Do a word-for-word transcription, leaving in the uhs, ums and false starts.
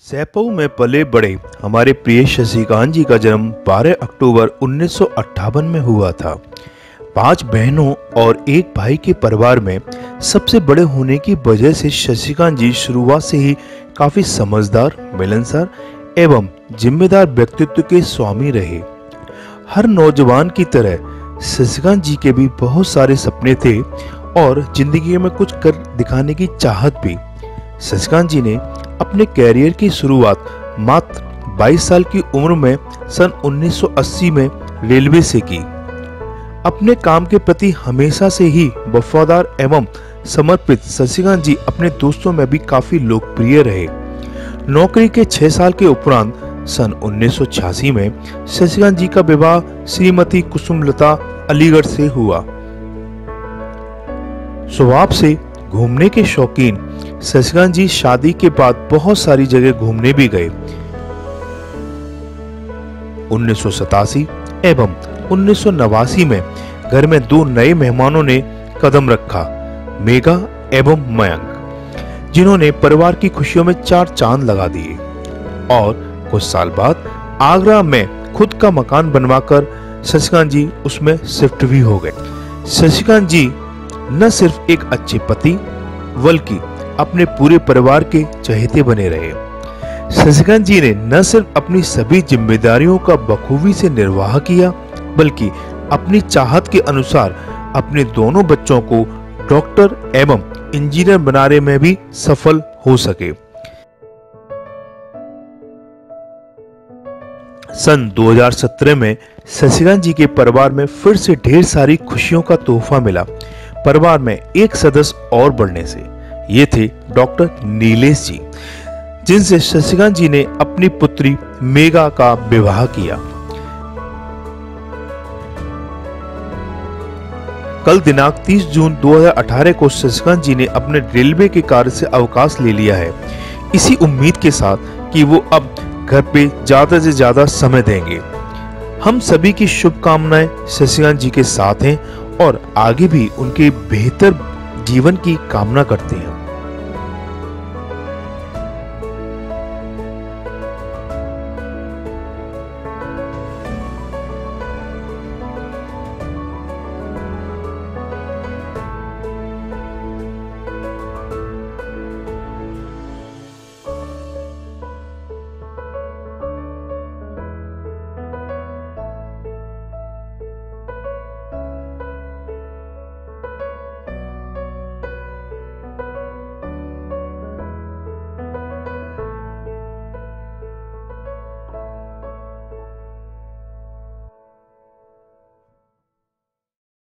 सैपऊ में पले बड़े हमारे प्रिय शशिकांत जी का जन्म बारह अक्टूबर उन्नीस सौ अट्ठावन में हुआ था। पांच बहनों और एक भाई के परिवार में सबसे बड़े होने की वजह से शशिकांत जी शुरुआत से ही काफी समझदार, मिलनसार एवं जिम्मेदार व्यक्तित्व के स्वामी रहे। हर नौजवान की तरह शशिकांत जी के भी बहुत सारे सपने थे और जिंदगी में कुछ कर दिखाने की चाहत भी। शशिकांत जी ने अपने कैरियर की शुरुआत मात्र बाईस साल की उम्र में सन उन्नीस सौ अस्सी में रेलवे से की। अपने काम के प्रति हमेशा से ही वफादार एवं समर्पित शशिकांत जी अपने दोस्तों में भी काफी लोकप्रिय रहे। नौकरी के छह साल के उपरांत सन उन्नीस सौ छियासी में शशिकांत जी का विवाह श्रीमती कुसुमलता अलीगढ़ से हुआ। स्वभाव से घूमने के शौकीन शशिकांत जी शादी के बाद बहुत सारी जगह घूमने भी गए। उन्नीस सौ सतासी एवं उन्नीस सौ नवासी में घर में दो नए मेहमानों ने कदम रखा, मेघा एवं मयंक, जिन्होंने परिवार की खुशियों में चार चांद लगा दिए। और कुछ साल बाद आगरा में खुद का मकान बनवाकर शशिकांत जी उसमें शिफ्ट भी हो गए। शशिकांत जी न सिर्फ एक अच्छे पति बल्कि अपने पूरे परिवार के चहेते बने रहे। शशिकांत जी ने न सिर्फ अपनी सभी जिम्मेदारियों का बखूबी से निर्वाह किया बल्कि अपनी चाहत के अनुसार अपने दोनों बच्चों को डॉक्टर एवं इंजीनियर बनाने में भी सफल हो सके। सन दो हज़ार सत्रह में शशिकांत जी के परिवार में फिर से ढेर सारी खुशियों का तोहफा मिला। परिवार में एक सदस्य और बढ़ने से ये थे डॉक्टर नीलेश जी, जिनसे शशिकांत जी ने अपनी पुत्री मेघा का विवाह किया। कल दिनांक तीस जून दो हज़ार अठारह को शशिकांत जी ने अपने रेलवे के कार्य से अवकाश ले लिया है, इसी उम्मीद के साथ कि वो अब घर पे ज्यादा से ज्यादा समय देंगे। हम सभी की शुभकामनाएं शशिकांत जी के साथ हैं और आगे भी उनके बेहतर जीवन की कामना करते हैं।